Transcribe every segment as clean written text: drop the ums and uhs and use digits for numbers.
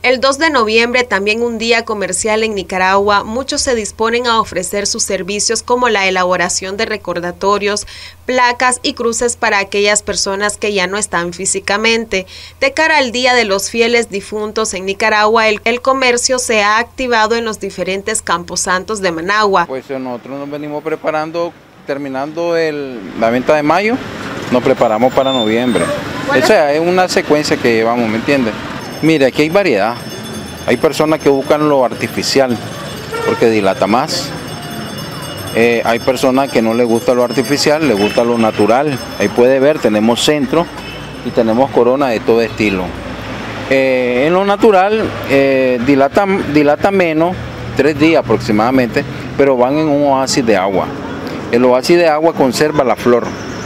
El 2 de noviembre, también un día comercial en Nicaragua, muchos se disponen a ofrecer sus servicios como la elaboración de recordatorios, placas y cruces para aquellas personas que ya no están físicamente. De cara al Día de los Fieles Difuntos en Nicaragua, el comercio se ha activado en los diferentes camposantos de Managua. Pues nosotros nos venimos preparando, terminando la venta de mayo, nos preparamos para noviembre. O sea, es una secuencia que llevamos, ¿me entiendes? Mire, aquí hay variedad. Hay personas que buscan lo artificial porque dilata más. Hay personas que no les gusta lo artificial, les gusta lo natural. Ahí puede ver, tenemos centro y tenemos corona de todo estilo. En lo natural dilata menos, 3 días aproximadamente, pero van en un oasis de agua. El oasis de agua conserva la flor.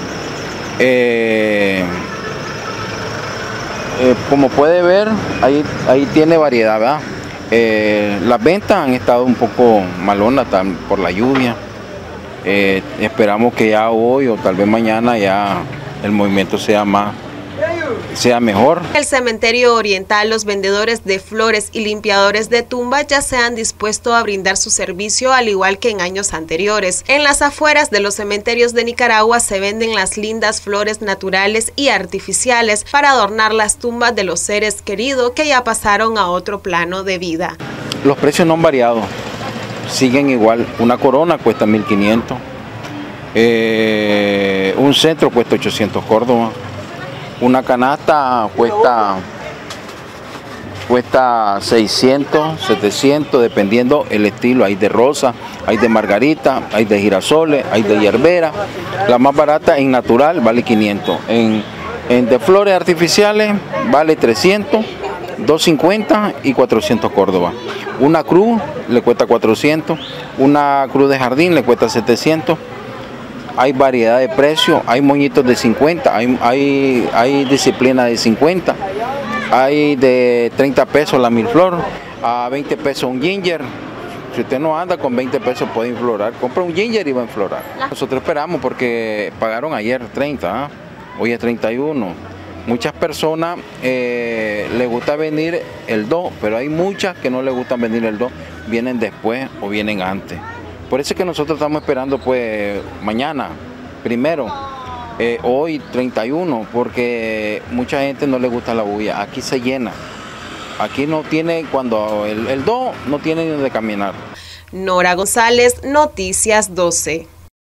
Como puede ver, ahí tiene variedad, ¿verdad? Las ventas han estado un poco malonas por la lluvia. Esperamos que ya hoy o tal vez mañana ya el movimiento sea mejor. En el cementerio oriental, los vendedores de flores y limpiadores de tumbas ya se han dispuesto a brindar su servicio al igual que en años anteriores. En las afueras de los cementerios de Nicaragua se venden las lindas flores naturales y artificiales para adornar las tumbas de los seres queridos que ya pasaron a otro plano de vida. Los precios no han variado, siguen igual. Una corona cuesta 1.500, un centro cuesta 800 córdobas. Una canasta cuesta 600, 700, dependiendo el estilo. Hay de rosa, hay de margarita, hay de girasoles, hay de hierbera. La más barata en natural vale 500. En de flores artificiales vale 300, 250 y 400 córdobas. Una cruz le cuesta 400, una cruz de jardín le cuesta 700. Hay variedad de precios, hay moñitos de 50, hay disciplina de 50, hay de 30 pesos la milflor, a 20 pesos un ginger. Si usted no anda con 20 pesos puede inflorar, compra un ginger y va a inflorar. Nosotros esperamos porque pagaron ayer 30, hoy es 31. Muchas personas les gusta venir el 2, pero hay muchas que no les gusta venir el 2, vienen después o vienen antes. Por eso es que nosotros estamos esperando pues mañana, primero, hoy 31, porque mucha gente no le gusta la bulla. Aquí se llena, aquí no tiene, cuando el 2 no tiene ni donde caminar. Nora González, Noticias 12.